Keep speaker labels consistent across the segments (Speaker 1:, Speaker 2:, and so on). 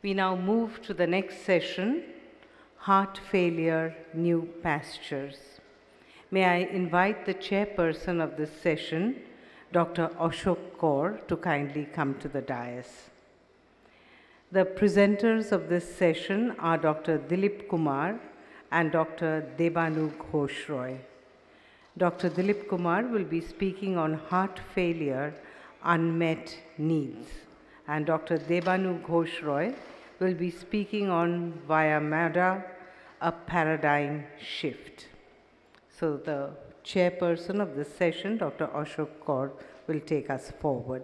Speaker 1: We now move to the next session, Heart Failure, New Pastures. May I invite the chairperson of this session, Dr. Ashok Kaur, to kindly come to the dais. The presenters of this session are Dr. Dilip Kumar and Dr. Debanu Ghosh Roy. Dr. Dilip Kumar will be speaking on heart failure, unmet needs, and Dr. Debanu Ghosh Roy will be speaking on Vyamada, a paradigm shift. So the chairperson of this session, Dr. Ashok Kaur, will take us forward.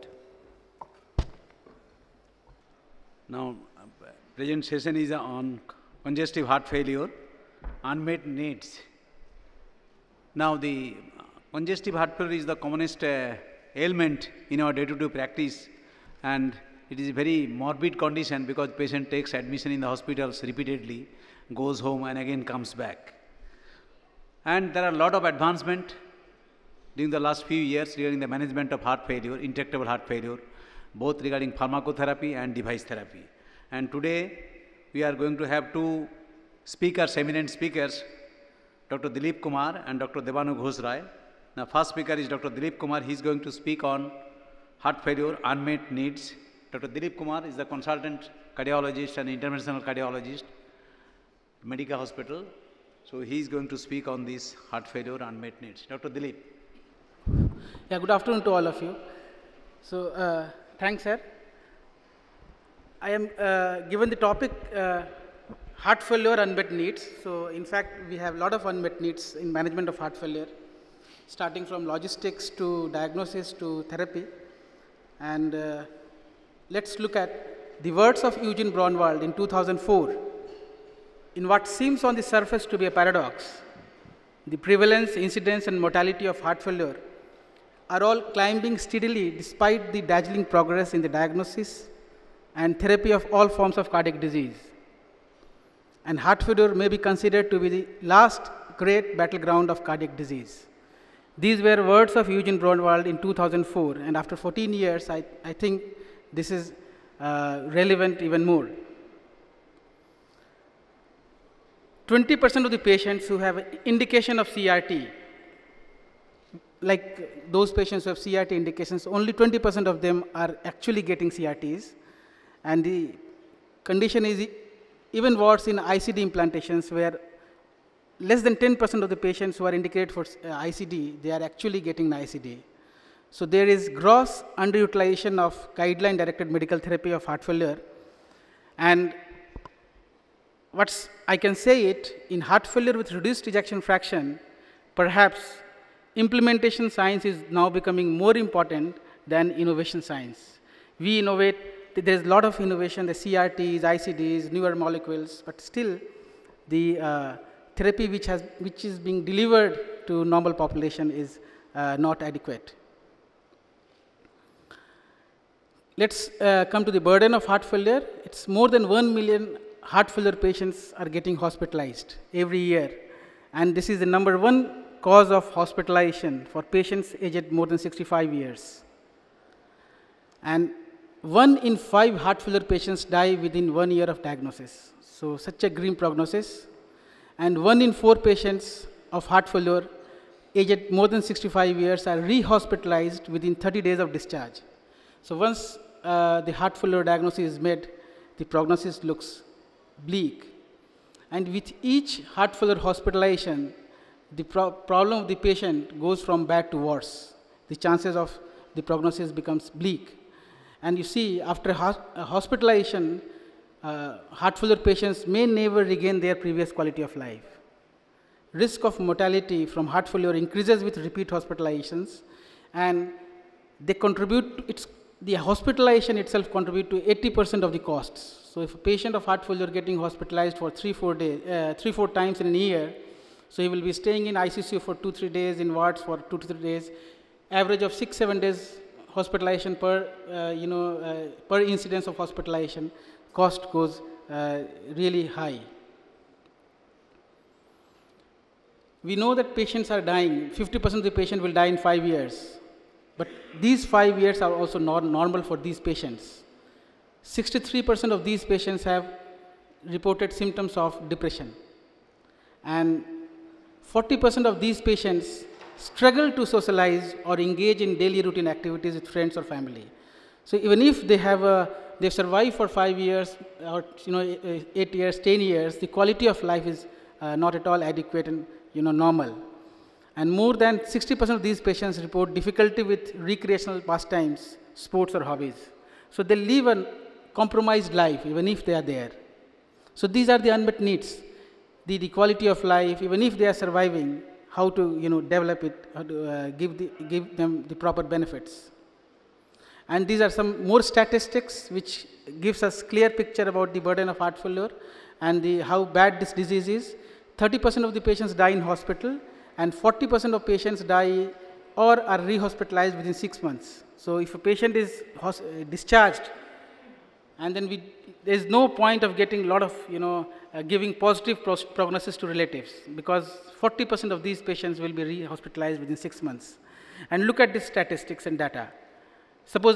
Speaker 2: Now, present session is on congestive heart failure, unmet needs. Now, the congestive heart failure is the commonest ailment in our day-to-day practice, and it is a very morbid condition because patient takes admission in the hospitals repeatedly, goes home and again comes back. And there are a lot of advancement during the last few years during the management of heart failure, intractable heart failure, both regarding pharmacotherapy and device therapy. And today we are going to have two speakers, eminent speakers, Dr. Dilip Kumar and Dr. Debanu Ghosh Roy. Now, first speaker is Dr. Dilip Kumar. He is going to speak on heart failure, unmet needs. Dr. Dilip Kumar is the consultant cardiologist and interventional cardiologist, Medica Hospital. So he is going to speak on this heart failure, unmet needs. Dr. Dilip.
Speaker 3: Yeah, good afternoon to all of you. So, thanks, sir. I am given the topic heart failure, unmet needs. So, in fact, we have a lot of unmet needs in management of heart failure, starting from logistics to diagnosis to therapy. And let's look at the words of Eugene Braunwald in 2004. In what seems on the surface to be a paradox, the prevalence, incidence, and mortality of heart failure are all climbing steadily despite the dazzling progress in the diagnosis and therapy of all forms of cardiac disease. And heart failure may be considered to be the last great battleground of cardiac disease. These were words of Eugene Braunwald in 2004, and after 14 years, I think this is relevant even more. 20% of the patients who have indication of CRT, like those patients who have CRT indications, only 20% of them are actually getting CRTs. And the condition is even worse in ICD implantations, where less than 10% of the patients who are indicated for ICD, they are actually getting an ICD. So there is gross underutilization of guideline-directed medical therapy of heart failure. And I can say it, in heart failure with reduced ejection fraction, perhaps implementation science is now becoming more important than innovation science. We innovate, there is a lot of innovation, the CRTs, ICDs, newer molecules, but still the therapy which is being delivered to normal population is not adequate. Let's come to the burden of heart failure. It's more than 1 million heart failure patients are getting hospitalized every year. And this is the #1 cause of hospitalization for patients aged more than 65 years. And 1 in 5 heart failure patients die within 1 year of diagnosis. So such a grim prognosis. And 1 in 4 patients of heart failure aged more than 65 years are re-hospitalized within 30 days of discharge. So once the heart failure diagnosis is made, the prognosis looks bleak. And with each heart failure hospitalization, the problem of the patient goes from bad to worse. The chances of the prognosis becomes bleak. And you see, after hospitalization, heart failure patients may never regain their previous quality of life. Risk of mortality from heart failure increases with repeat hospitalizations, and they contribute, the hospitalization itself contributes to 80% of the costs. So if a patient of heart failure getting hospitalized for 3-4 times in a year, so he will be staying in ICU for 2-3 days, in wards for 2-3 days, average of 6-7 days hospitalization per incidence of hospitalization, cost goes really high. We know that patients are dying. 50% of the patient will die in 5 years. But these 5 years are also normal for these patients. 63% of these patients have reported symptoms of depression. And 40% of these patients struggle to socialize or engage in daily routine activities with friends or family. So even if they survive for 5 years or 8 years, 10 years, the quality of life is not at all adequate and normal. And more than 60% of these patients report difficulty with recreational pastimes, sports or hobbies. So they live a compromised life even if they are there. So these are the unmet needs. The quality of life, even if they are surviving, how to develop it, how to give them the proper benefits. And these are some more statistics which gives us clear picture about the burden of heart failure and how bad this disease is. 30% of the patients die in hospital, and 40% of patients die or are rehospitalized within 6 months. So if a patient is discharged, and then there is no point of getting a lot of giving positive prognosis to relatives, because 40% of these patients will be rehospitalized within 6 months. And look at the statistics and data. Suppose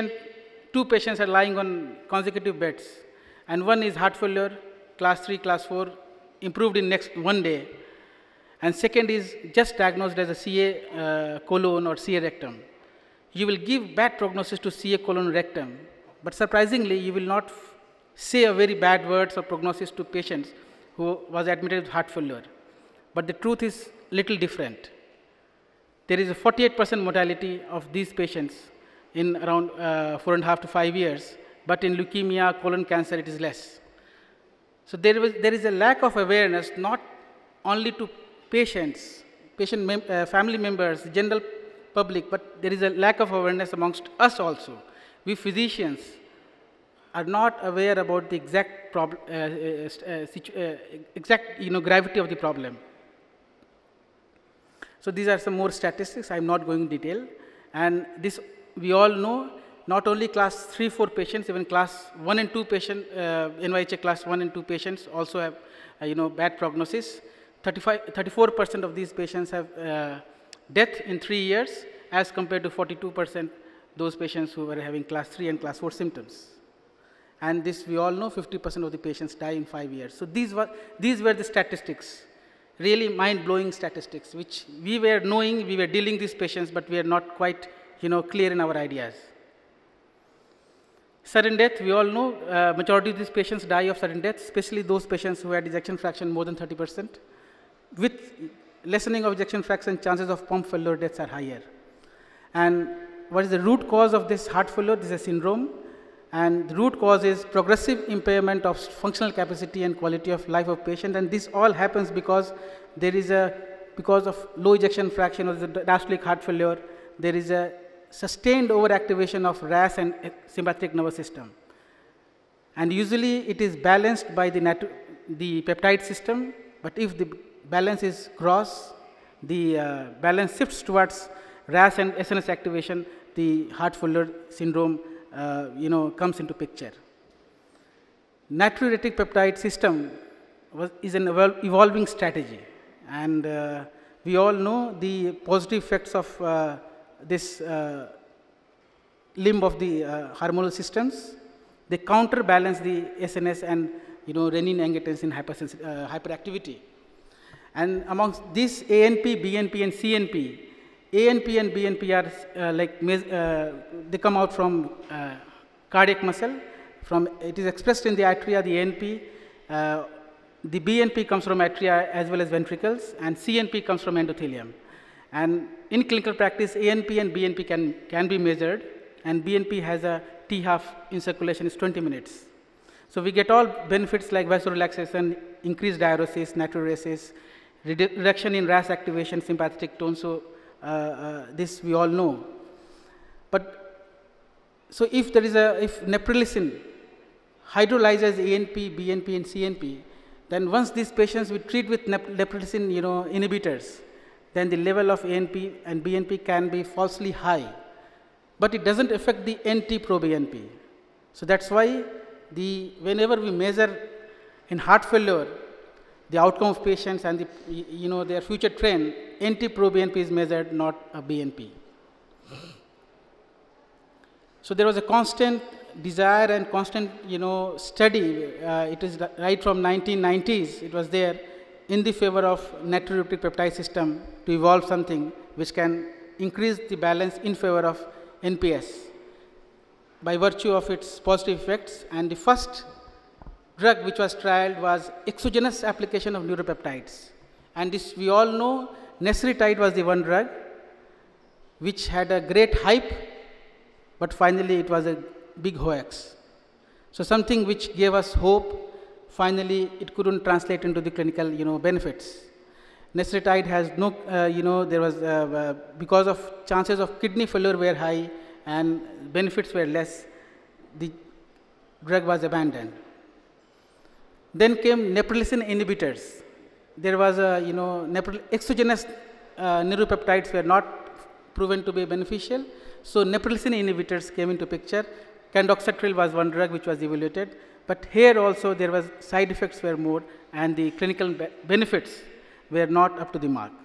Speaker 3: two patients are lying on consecutive beds, and one is heart failure, class 3, class 4, improved in next 1 day, and second is just diagnosed as a CA colon or CA rectum. You will give bad prognosis to CA colon rectum, but surprisingly, you will not say a very bad words or prognosis to patients who was admitted with heart failure. But the truth is little different. There is a 48% mortality of these patients in around 4.5 to 5 years, but in leukemia, colon cancer, it is less. So there is a lack of awareness, not only to patients, family members, general public, but there is a lack of awareness amongst us also. We physicians are not aware about the exact gravity of the problem. So these are some more statistics. I am not going in detail. And this we all know. Not only class 3, 4 patients, even class 1 and 2 patients, NYHA class 1 and 2 patients also have bad prognosis. 34% of these patients have death in 3 years, as compared to 42% those patients who were having class 3 and class 4 symptoms. And this we all know, 50% of the patients die in 5 years. So these were the statistics, really mind-blowing statistics, which we were knowing, we were dealing these patients, but we are not quite clear in our ideas. Sudden death, we all know, majority of these patients die of sudden death, especially those patients who had ejection fraction more than 30%. With lessening of ejection fraction, chances of pump failure deaths are higher. And what is the root cause of this heart failure? This is a syndrome. And the root cause is progressive impairment of functional capacity and quality of life of patient. And this all happens because because of low ejection fraction or the diastolic heart failure, there is a sustained overactivation of RAS and sympathetic nervous system. And usually it is balanced by the peptide system, but if the balance is cross, the balance shifts towards RAS and SNS activation, the heart failure syndrome comes into picture. Natriuretic peptide system is an evolving strategy, and we all know the positive effects of this limb of the hormonal systems. They counterbalance the SNS and renin-angiotensin hyperactivity. And amongst these ANP, BNP, and CNP, ANP and BNP are they come out from cardiac muscle. It is expressed in the atria, the ANP. The BNP comes from atria as well as ventricles, and CNP comes from endothelium. And in clinical practice, ANP and BNP can be measured, and BNP has a T-half in circulation is 20 minutes. So we get all benefits like vasorelaxation, increased diuresis, natriuresis, reduction in RAS activation, sympathetic tone. So this we all know. But so if neprilysin hydrolyzes ANP, BNP, and CNP, then once these patients we treat with neprilysin inhibitors, then the level of ANP and BNP can be falsely high, but it doesn't affect the NT-proBNP. So that's why whenever we measure in heart failure the outcome of patients and their future trend, NT-proBNP is measured, not a BNP. So there was a constant desire and constant, study, it is right from 1990s, it was there in the favor of natriuretic peptide system to evolve something which can increase the balance in favor of NPS by virtue of its positive effects. And the first drug which was trialed was exogenous application of neuropeptides. And this we all know, Nesritide was the one drug which had a great hype, but finally it was a big hoax. So something which gave us hope, finally it couldn't translate into the clinical, benefits. Nesritide has no, there was, because of chances of kidney failure were high and benefits were less, the drug was abandoned. Then came neprilysin inhibitors. There was a, exogenous neuropeptides were not proven to be beneficial. So neprilysin inhibitors came into picture. Candoxatril was one drug which was evaluated, but here also there was side effects were more and the clinical benefits were not up to the mark.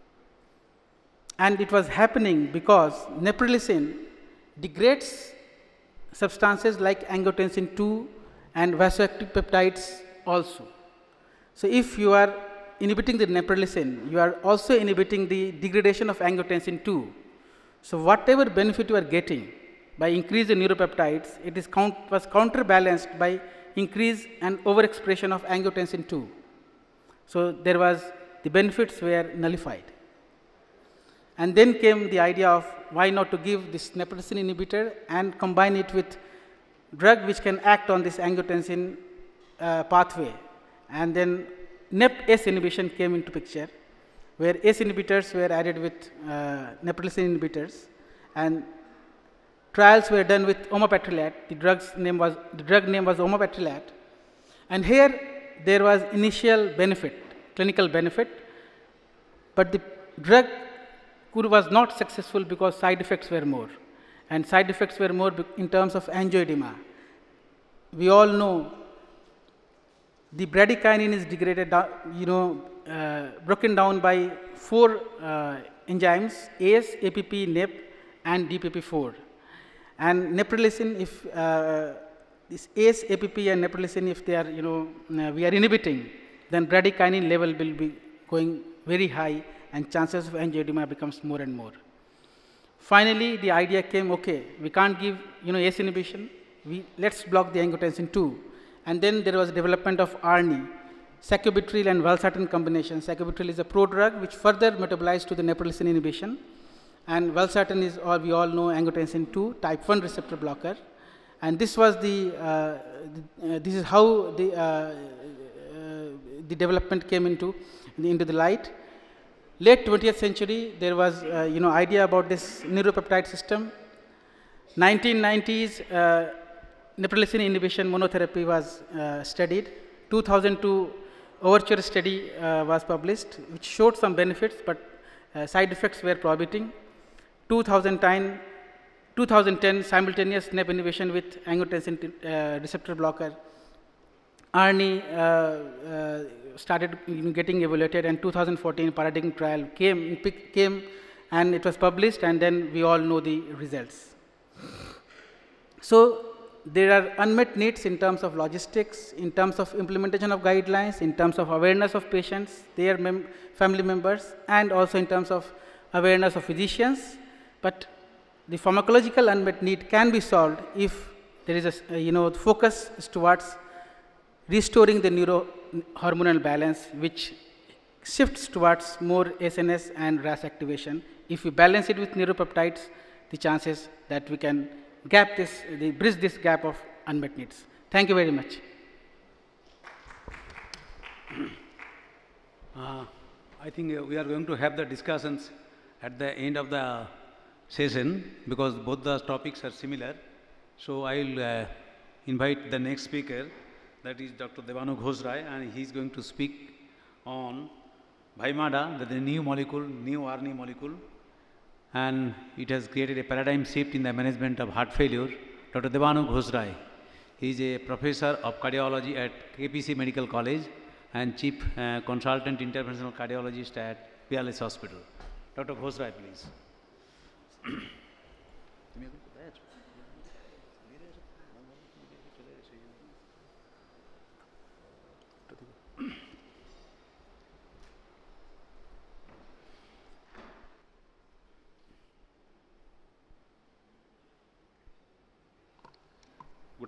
Speaker 3: And it was happening because neprilysin degrades substances like angiotensin II and vasoactive peptides also. So if you are inhibiting the neprilysin, you are also inhibiting the degradation of angiotensin II. So whatever benefit you are getting by increasing neuropeptides, it is was counterbalanced by increase and overexpression of angiotensin II. So there was, the benefits were nullified. And then came the idea of why not to give this neprilysin inhibitor and combine it with drug which can act on this angiotensin pathway. And then NEP-S inhibition came into picture, where ACE inhibitors were added with neprilysin inhibitors, and trials were done with omapatrilat. The drug name was omapatrilat, and here there was initial benefit, clinical benefit, but the drug was not successful because side effects were more, and side effects were more in terms of angioedema. We all know the bradykinin is degraded, broken down by 4 enzymes: ACE, APP, NEP, and DPP4. And neprilysin, if this ACE, APP, and neprilysin, if they are, we are inhibiting, then bradykinin level will be going very high, and chances of angioedema becomes more and more. Finally, the idea came, okay, we can't give, ACE inhibition, let's block the angiotensin II. And then there was development of ARNI, sacubitril and valsartan combination. Sacubitril is a prodrug which further metabolized to the neprilysin inhibition, and valsartan is, or we all know, angiotensin II type 1 receptor blocker. And this was this is how the development came into the light. Late 20th century, there was idea about this neuropeptide system. 1990s, neprilysin inhibition monotherapy was studied. 2002 overture study was published, which showed some benefits, but side effects were prohibiting. 2010 simultaneous NEP inhibition with angiotensin receptor blocker. ARNI started getting evaluated, and 2014 paradigm trial came and it was published, and then we all know the results. So there are unmet needs in terms of logistics, in terms of implementation of guidelines, in terms of awareness of patients, their family members, and also in terms of awareness of physicians. But the pharmacological unmet need can be solved if there is a focus is towards restoring the neurohormonal balance, which shifts towards more SNS and RAS activation. If we balance it with neuropeptides, the chances that we can bridge this gap of unmet needs. Thank you very much.
Speaker 2: I think we are going to have the discussions at the end of the session because both the topics are similar. So I will invite the next speaker, that is Dr. Debanu Ghosh Rai, and he is going to speak on Vimada, that is a new molecule, new ARNI molecule, and it has created a paradigm shift in the management of heart failure. Dr. Debanu Ghosh Rai, he is a professor of cardiology at KPC Medical College and chief consultant interventional cardiologist at Peerless Hospital. Dr. Ghosh Rai, please.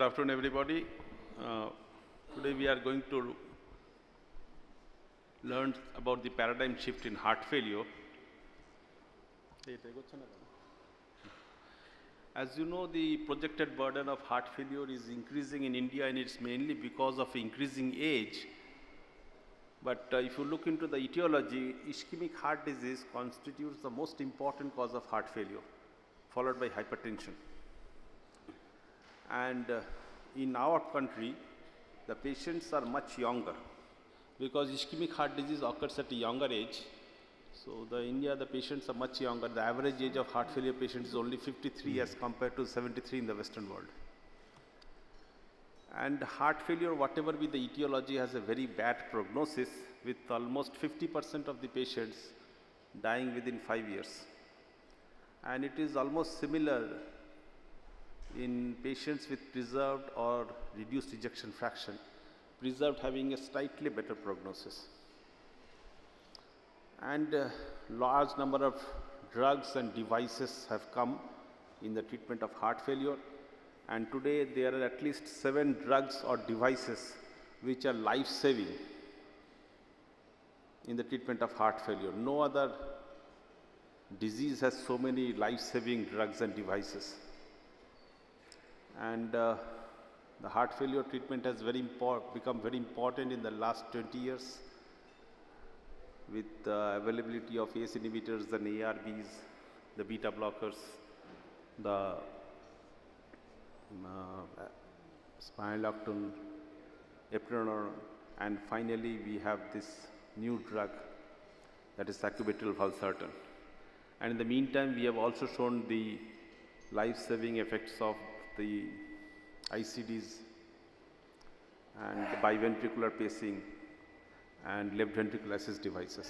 Speaker 4: afternoon, everybody. Today we are going to learn about the paradigm shift in heart failure. As you know, the projected burden of heart failure is increasing in India, and it's mainly because of increasing age. But if you look into the etiology, ischemic heart disease constitutes the most important cause of heart failure, followed by hypertension. And in our country, the patients are much younger because ischemic heart disease occurs at a younger age. So in India, the patients are much younger. The average age of heart failure patients is only 53 as compared to 73 in the Western world. And heart failure, whatever be the etiology, has a very bad prognosis, with almost 50% of the patients dying within 5 years. And it is almost similar in patients with preserved or reduced ejection fraction, preserved having a slightly better prognosis. And large number of drugs and devices have come in the treatment of heart failure. And today there are at least 7 drugs or devices which are life-saving in the treatment of heart failure. No other disease has so many life-saving drugs and devices. And the heart failure treatment has become very important in the last 20 years with the availability of ACE inhibitors and ARBs, the beta blockers, the spironolactone, epinephrine, and finally we have this new drug, that is sacubitril valsartan. And in the meantime, we have also shown the life-saving effects of the ICDs and the biventricular pacing and left ventricular assist devices.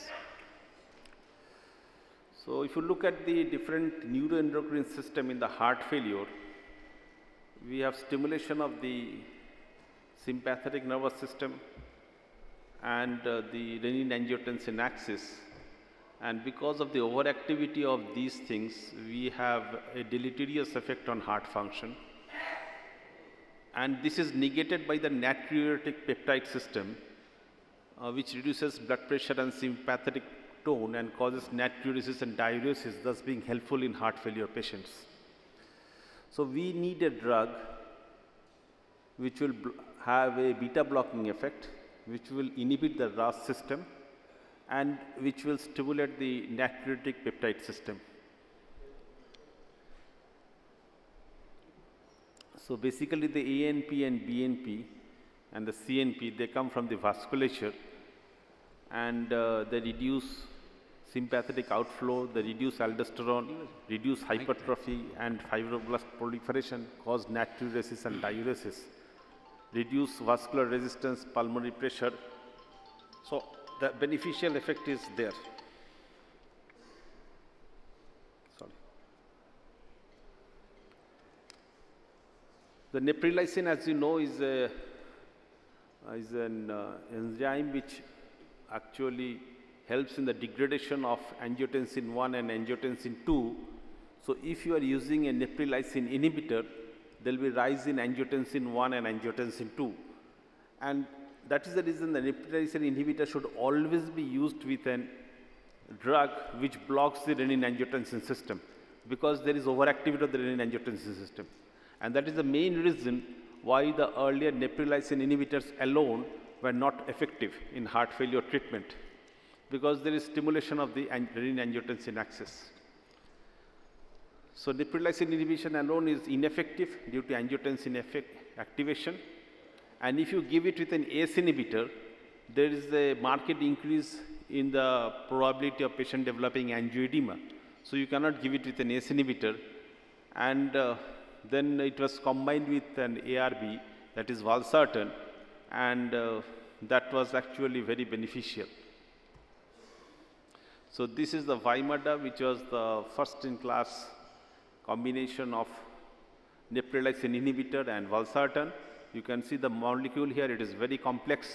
Speaker 4: So if you look at the different neuroendocrine system in the heart failure, we have stimulation of the sympathetic nervous system and the renin-angiotensin axis. And because of the overactivity of these things, we have a deleterious effect on heart function. And this is negated by the natriuretic peptide system, which reduces blood pressure and sympathetic tone and causes natriuresis and diuresis, thus being helpful in heart failure patients. So we need a drug which will have a beta blocking effect, which will inhibit the RAS system and which will stimulate the natriuretic peptide system. So basically the ANP and BNP and the CNP, they come from the vasculature, and they reduce sympathetic outflow, they reduce aldosterone, reduce hypertrophy and fibroblast proliferation, cause natriuresis and diuresis, reduce vascular resistance, pulmonary pressure. So the beneficial effect is there. The neprilysin, as you know, is an enzyme which actually helps in the degradation of angiotensin 1 and angiotensin 2. So if you are using a neprilysin inhibitor, there will be rise in angiotensin 1 and angiotensin 2. And that is the reason the neprilysin inhibitor should always be used with a drug which blocks the renin-angiotensin system, because there is overactivity of the renin-angiotensin system. And that is the main reason why the earlier neprilysin inhibitors alone were not effective in heart failure treatment, because there is stimulation of the renin-angiotensin axis. So neprilysin inhibition alone is ineffective due to angiotensin activation. And if you give it with an ACE inhibitor, there is a marked increase in the probability of patient developing angioedema. So you cannot give it with an ACE inhibitor. And then it was combined with an ARB, that is valsartan, and that was actually very beneficial. So this is the Vimada, which was the first-in-class combination of neprilysin inhibitor and valsartan. You can see the molecule here, it is very complex.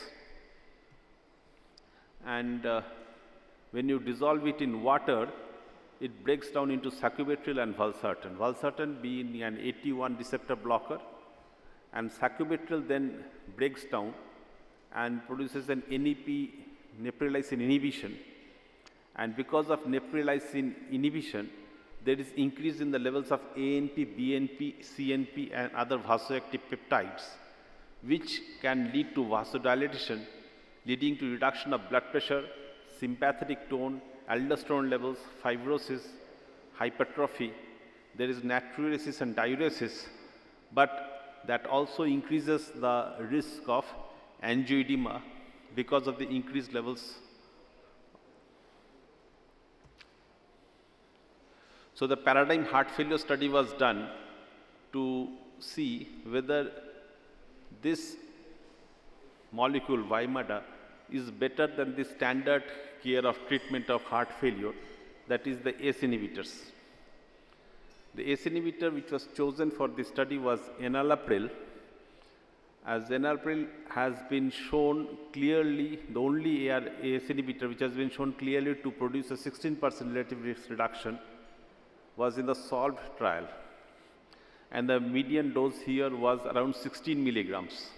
Speaker 4: And when you dissolve it in water, it breaks down into sacubitril and valsartan. Valsartan being an AT1 receptor blocker, and sacubitril then breaks down and produces an NEP, neprilysin inhibition. And because of neprilysin inhibition, there is increase in the levels of ANP, BNP, CNP and other vasoactive peptides, which can lead to vasodilation, leading to reduction of blood pressure, sympathetic tone, aldosterone levels, fibrosis, hypertrophy. There is natriuresis and diuresis, but that also increases the risk of angioedema because of the increased levels. So the paradigm heart failure study was done to see whether this molecule Vimada is better than the standard care of treatment of heart failure, that is the ACE inhibitors. The ACE inhibitor which was chosen for this study was enalapril, as enalapril has been shown clearly, the only ACE inhibitor which has been shown clearly to produce a 16% relative risk reduction was in the SOLVE trial, and the median dose here was around 16 milligrams.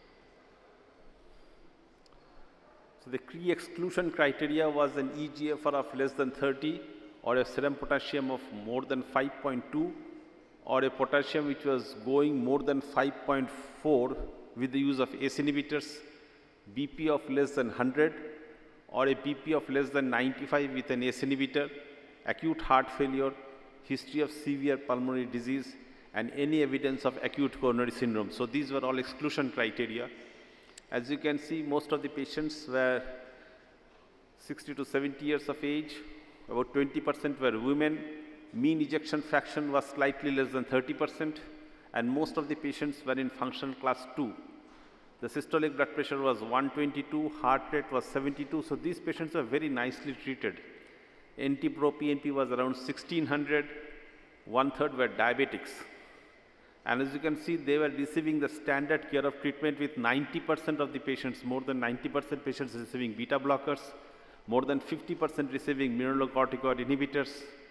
Speaker 4: So the key exclusion criteria was an eGFR of less than 30, or a serum potassium of more than 5.2, or a potassium which was going more than 5.4 with the use of ACE inhibitors, BP of less than 100, or a BP of less than 95 with an ACE inhibitor, acute heart failure, history of severe pulmonary disease, and any evidence of acute coronary syndrome. So these were all exclusion criteria. As you can see, most of the patients were 60 to 70 years of age, about 20% were women, mean ejection fraction was slightly less than 30%, and most of the patients were in functional class 2. The systolic blood pressure was 122, heart rate was 72, so these patients were very nicely treated. NT-proBNP was around 1600, one-third were diabetics. And as you can see, they were receiving the standard care of treatment with 90% of the patients, more than 90% patients receiving beta blockers, more than 50% receiving mineralocorticoid inhibitors.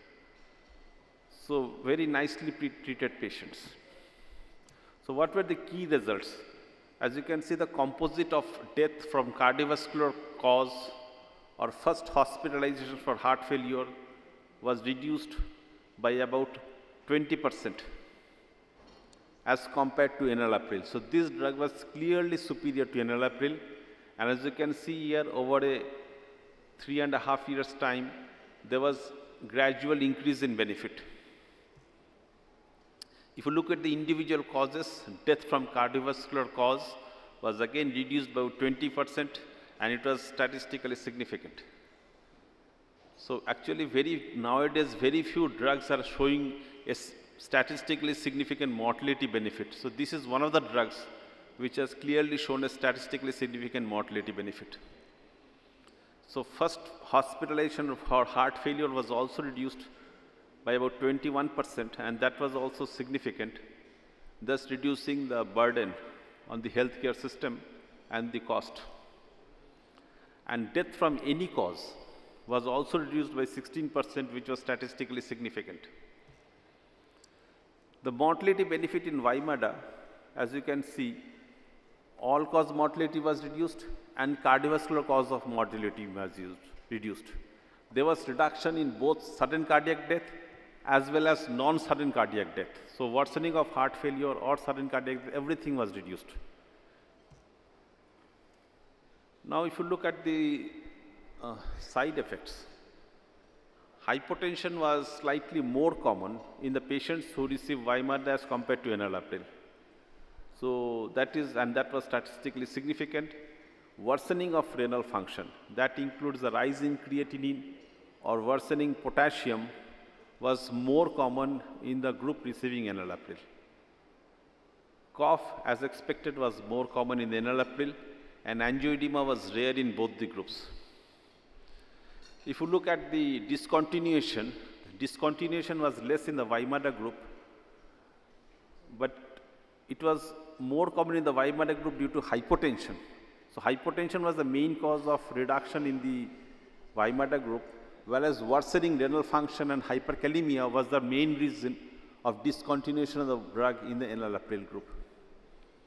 Speaker 4: So very nicely treated patients. So what were the key results? As you can see, the composite of death from cardiovascular cause or first hospitalization for heart failure was reduced by about 20% as compared to enalapril. So this drug was clearly superior to enalapril, and as you can see here, over a 3.5 years time, there was gradual increase in benefit. If you look at the individual causes, death from cardiovascular cause was again reduced by 20%, and it was statistically significant. So actually nowadays very few drugs are showing a statistically significant mortality benefit. So this is one of the drugs which has clearly shown a statistically significant mortality benefit. So first hospitalization for heart failure was also reduced by about 21%, and that was also significant, thus reducing the burden on the healthcare system and the cost. And death from any cause was also reduced by 16%, which was statistically significant. The mortality benefit in Vimada, as you can see, all-cause mortality was reduced and cardiovascular cause of mortality was reduced. There was reduction in both sudden cardiac death as well as non-sudden cardiac death. So worsening of heart failure or sudden cardiac death, everything was reduced. Now if you look at the side effects, hypotension was slightly more common in the patients who receive Vimada as compared to enalapril. So that was statistically significant. Worsening of renal function, that includes the rise in creatinine or worsening potassium, was more common in the group receiving enalapril. Cough, as expected, was more common in enalapril, and angioedema was rare in both the groups. If you look at the discontinuation was less in the Vimada group, but it was more common in the Vimada group due to hypotension. So hypotension was the main cause of reduction in the Vimada group, whereas worsening renal function and hyperkalemia was the main reason of discontinuation of the drug in the enalapril group.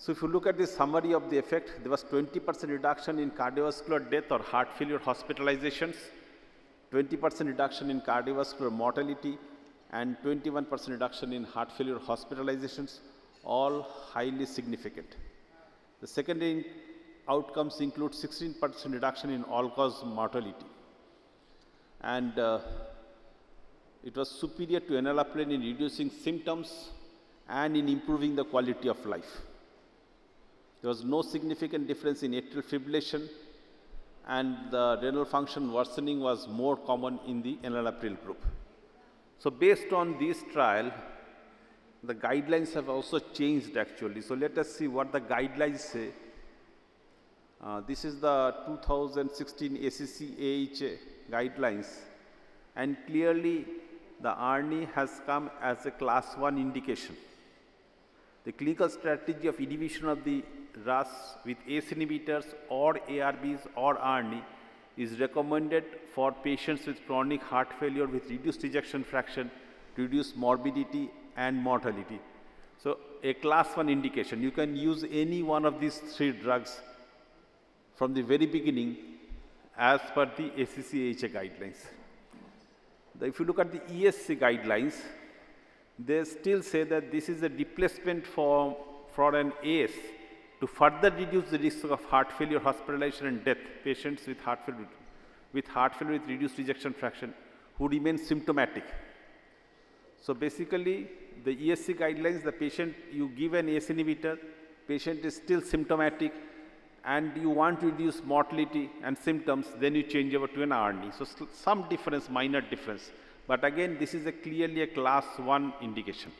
Speaker 4: So if you look at the summary of the effect, there was 20% reduction in cardiovascular death or heart failure hospitalizations, 20% reduction in cardiovascular mortality, and 21% reduction in heart failure hospitalizations, all highly significant. The secondary outcomes include 16% reduction in all-cause mortality. And it was superior to enalapril in reducing symptoms and in improving the quality of life. There was no significant difference in atrial fibrillation, and the renal function worsening was more common in the enalapril group. So based on this trial, the guidelines have also changed actually. So let us see what the guidelines say. This is the 2016 ACC/AHA guidelines, and clearly the ARNI has come as a class 1 indication. The clinical strategy of inhibition of the RAS with ACE inhibitors or ARBs or ARNI is recommended for patients with chronic heart failure with reduced ejection fraction, reduced morbidity and mortality. So a class 1 indication, you can use any one of these 3 drugs from the very beginning as per the ACC/AHA guidelines. If you look at the ESC guidelines, they still say that this is a replacement for an ACE to further reduce the risk of heart failure, hospitalization and death. Patients with heart failure with reduced ejection fraction who remain symptomatic. So basically, the ESC guidelines, the patient, you give an ACE inhibitor, patient is still symptomatic, and you want to reduce mortality and symptoms, then you change over to an ARNI. So some difference, minor difference. But again, this is clearly a class 1 indication.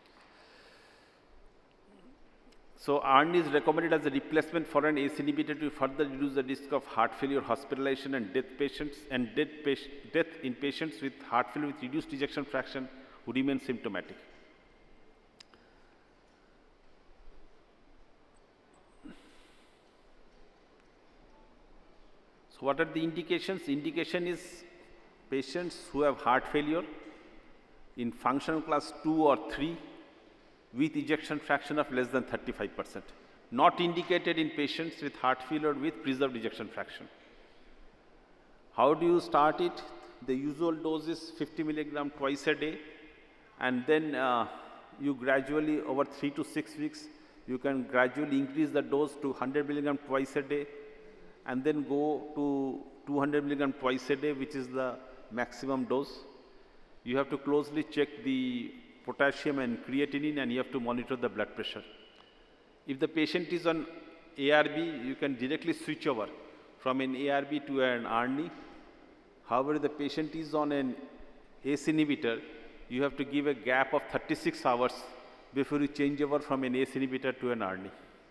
Speaker 4: So ARNI is recommended as a replacement for an ACE inhibitor to further reduce the risk of heart failure, hospitalization and death in patients with heart failure with reduced ejection fraction who remain symptomatic. So what are the indications? Indication is patients who have heart failure in functional class 2 or 3 with ejection fraction of less than 35%. Not indicated in patients with heart failure with preserved ejection fraction. How do you start it? The usual dose is 50 milligram twice a day, and then you gradually over 3 to 6 weeks, you can gradually increase the dose to 100 milligram twice a day, and then go to 200 milligram twice a day, which is the maximum dose. You have to closely check the potassium and creatinine, and you have to monitor the blood pressure. If the patient is on ARB, you can directly switch over from an ARB to an ARNI. However, if the patient is on an ACE inhibitor, you have to give a gap of 36 hours before you change over from an ACE inhibitor to an ARNI.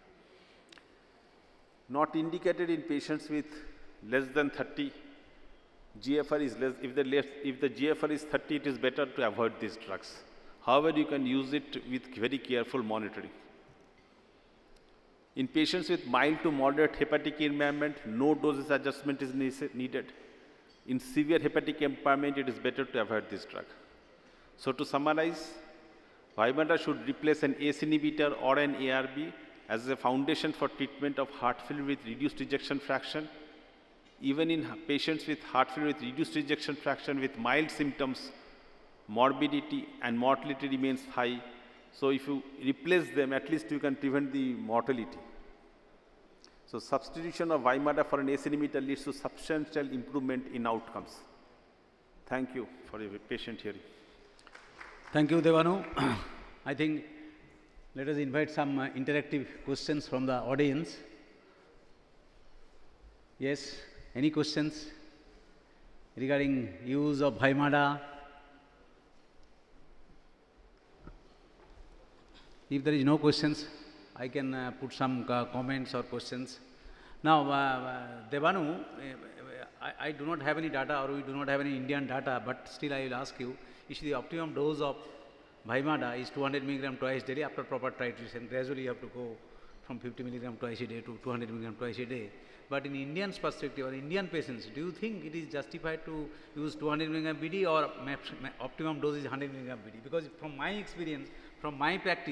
Speaker 4: Not indicated in patients with less than 30. GFR is less. If the GFR is 30, it is better to avoid these drugs. However, you can use it with very careful monitoring. In patients with mild to moderate hepatic impairment, no dosage adjustment is needed. In severe hepatic impairment, it is better to avoid this drug. So to summarize, Vymada should replace an ACE inhibitor or an ARB as a foundation for treatment of heart failure with reduced ejection fraction. Even in patients with heart failure with reduced ejection fraction with mild symptoms, morbidity and mortality remains high. So if you replace them, at least you can prevent the mortality. So substitution of Vymada for an ACE inhibitor leads to substantial improvement in outcomes. Thank you for your patient hearing.
Speaker 2: Thank you, Devanu. I think let us invite some interactive questions from the audience. Yes, any questions regarding use of Vymada? If there is no questions, I can put some comments or questions. Now, Devanu, I do not have any data, or we do not have any Indian data, but still I will ask you, is the optimum dose of Vymada is 200 milligram twice daily after proper titration. Gradually you have to go from 50 milligram twice a day to 200 milligram twice a day. But in Indian's perspective, or Indian patients, do you think it is justified to use 200 milligram BD or optimum dose is 100 milligram BD? Because from my experience, from my practice,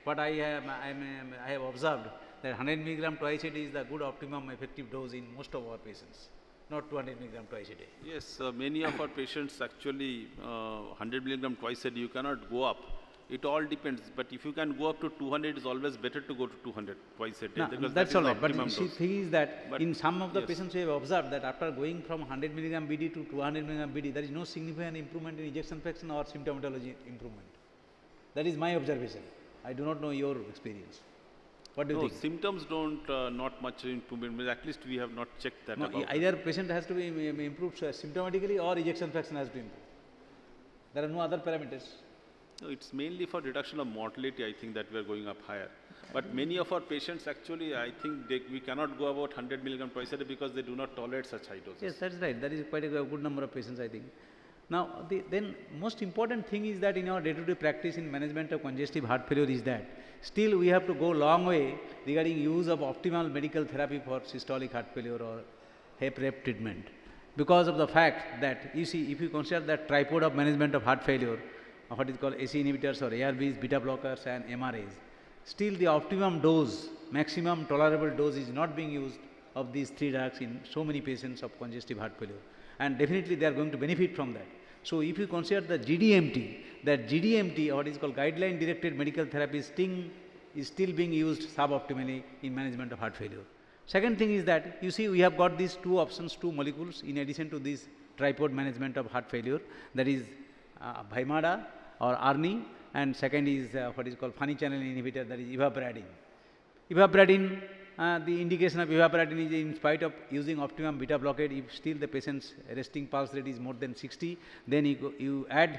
Speaker 2: what I have observed that 100 milligram twice a day is the good optimum effective dose in most of our patients, not 200 milligram twice a day.
Speaker 4: Yes, many of our patients actually 100 milligram twice a day, you cannot go up. It all depends, but if you can go up to 200, it's always better to go to 200 twice a day.
Speaker 2: No,
Speaker 4: because
Speaker 2: that's
Speaker 4: that
Speaker 2: all
Speaker 4: is
Speaker 2: right. But
Speaker 4: optimum
Speaker 2: the
Speaker 4: dose.
Speaker 2: thing is that
Speaker 4: But
Speaker 2: in some of the
Speaker 4: yes.
Speaker 2: patients we have observed that after going from 100 milligram BD to 200 milligram BD, there is no significant improvement in ejection fraction or symptomatology improvement. That is my observation. I do not know your experience. What do you
Speaker 4: No,
Speaker 2: think?
Speaker 4: symptoms don't, not much improvement, but at least we have not checked that
Speaker 2: No,
Speaker 4: about it.
Speaker 2: either patient has to be improved symptomatically or ejection fraction has to improve. There are no other parameters.
Speaker 4: No, it's mainly for reduction of mortality, I think, that we are going up higher. But many of our patients actually, I think we cannot go about 100 milligram twice a day because they do not tolerate such high doses.
Speaker 2: Yes, that's right. That is quite a good number of patients, I think. Now, then most important thing is that in our day-to-day practice in management of congestive heart failure is that still we have to go long way regarding use of optimal medical therapy for systolic heart failure or HEP-REP treatment. Because of the fact that, you see, if you consider that tripod of management of heart failure, what is called AC inhibitors or ARBs, beta blockers and MRAs, still the optimum dose, maximum tolerable dose is not being used of these three drugs in so many patients of congestive heart failure. And definitely they are going to benefit from that. So if you consider the GDMT, that GDMT, or what is called guideline directed medical therapy, is still being used suboptimally in management of heart failure. Second thing is that, you see, we have got these two options, two molecules in addition to this tripod management of heart failure, that is Vimada or ARNI, and second is what is called funny channel inhibitor, that is ivabradine. Ivabradine, the indication of ivabradine is in spite of using optimum beta blockade, if still the patient's resting pulse rate is more than 60, then you add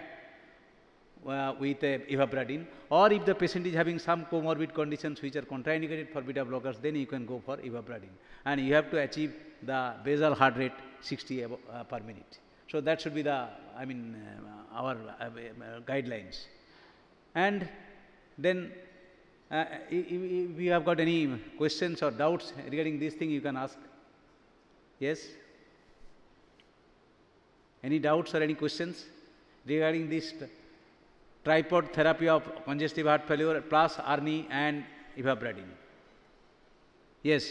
Speaker 2: with ivabradine, or if the patient is having some comorbid conditions which are contraindicated for beta blockers, then you can go for ivabradine. And you have to achieve the basal heart rate 60 per minute. So that should be the, our guidelines. And then if you have got any questions or doubts regarding this thing, you can ask. Yes? Any doubts or any questions regarding this tripod therapy of congestive heart failure plus ARNI and ivabradine? Yes?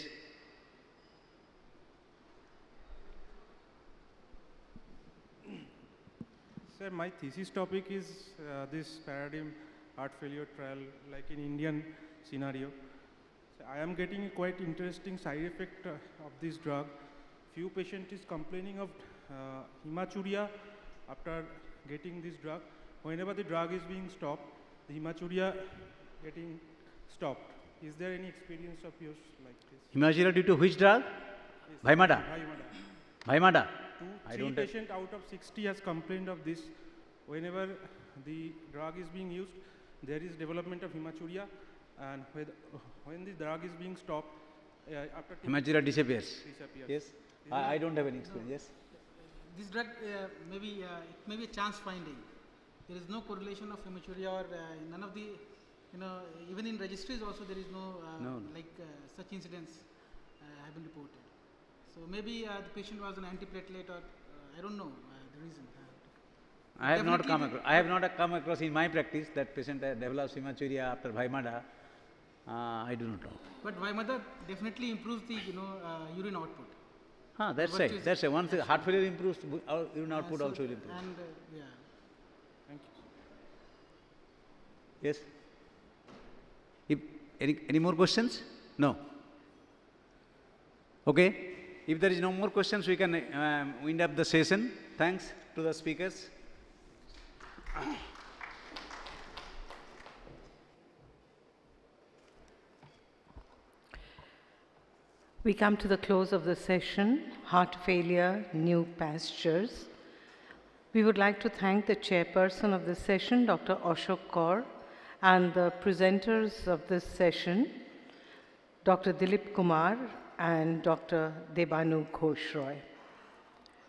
Speaker 5: Sir, my thesis topic is this paradigm heart failure trial, like in Indian scenario. So I am getting a quite interesting side effect of this drug. Few patients is complaining of hematuria after getting this drug. Whenever the drug is being stopped, the hematuria getting stopped. Is there any experience of yours like this?
Speaker 2: Hematuria due to which drug?
Speaker 5: Yes,
Speaker 2: Vimada. Vimada.
Speaker 5: Three patients out of 60 has complained of this. Whenever the drug is being used, there is development of hematuria, and when the drug is being stopped, after
Speaker 2: hematuria disappears.
Speaker 5: disappears.
Speaker 2: Yes. I don't have any experience. Yes.
Speaker 3: This drug it may be a chance finding. There is no correlation of hematuria or none of the, even in registries also there is no, such incidents have been reported. So maybe the patient was an antiplatelet or I don't know the reason.
Speaker 2: I have not come across in my practice that patient develops hematuria after Vimada. I do not know.
Speaker 3: But Vimada definitely improves the urine output.
Speaker 2: That's right. That's right. Once the heart failure improves, our urine output also will improve.
Speaker 3: And
Speaker 5: Thank you.
Speaker 2: Yes. If any more questions? No. Okay. If there is no more questions, we can wind up the session. Thanks to the speakers.
Speaker 1: We come to the close of the session, Heart Failure, New Pastures. We would like to thank the chairperson of this session, Dr. Ashok Kaur, and the presenters of this session, Dr. Dilip Kumar and Dr. Debanu Ghosh Roy.